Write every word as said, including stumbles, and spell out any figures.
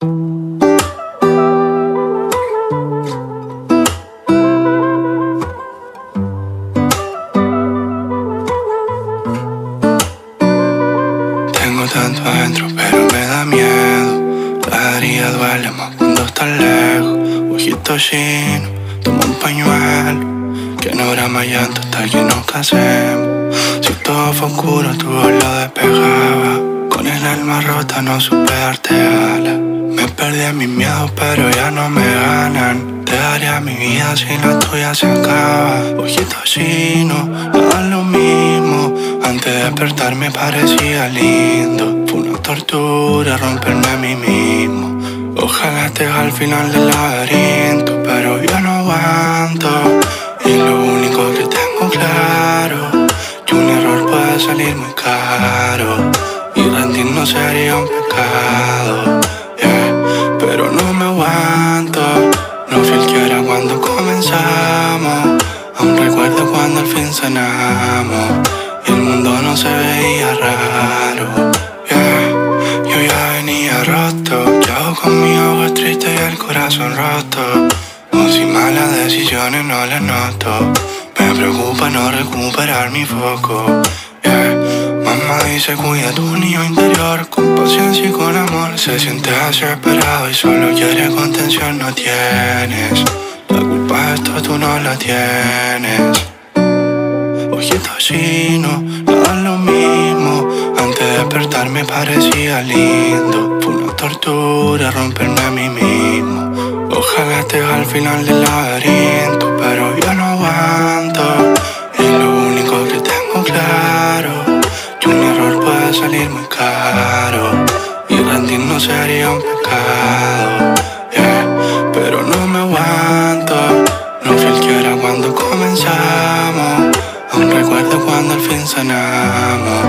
Tengo tanto adentro, pero me da miedo. La herida duele más cuando estás lejos. Ojito chino, toma un pañuelo, que no habrá más llanto hasta que nos casemos. Si todo fue oscuro, tu voz lo despejaba. Con el alma rota no supe darte alas. Me perdí en mis miedos, pero ya no me ganan. Te daría mi vida si la tuya se acaba. Ojito chino, nada es lo mismo. Antes de despertar me parecía lindo. Fue una tortura romperme a mí mismo. Ojalá estés al final del laberinto, pero yo no aguanto. Y lo único que tengo claro, que un error puede salir muy caro, y rendirnos sería un pecado, yeah. Pero no me aguanto. No fui el que era cuando comenzamos. Aún recuerdo cuando al fin cenamos y el mundo no se veía raro, yeah. Yo ya venía roto. ¿Qué hago con mi ojos tristes y el corazón roto? No, si malas decisiones no las noto. Me preocupa no recuperar mi foco, yeah. Mamá dice cuida tu niño interior, con paciencia y con amor. Se siente desesperado y solo quiere contención. No tienes la culpa de esto, tú no la tienes. Ojito chino, nada es lo mismo. Antes de despertar me parecía lindo. Fue una tortura romperme a mí mismo. Ojalá estés al final del laberinto, pero yo no aguanto. Y lo único que tengo claro, que un error puede salir muy caro, y rendirnos sería un pecado, yeah. Pero no me aguanto. No fui el que era cuando comenzamos. Aún recuerdo cuando al fin cenamos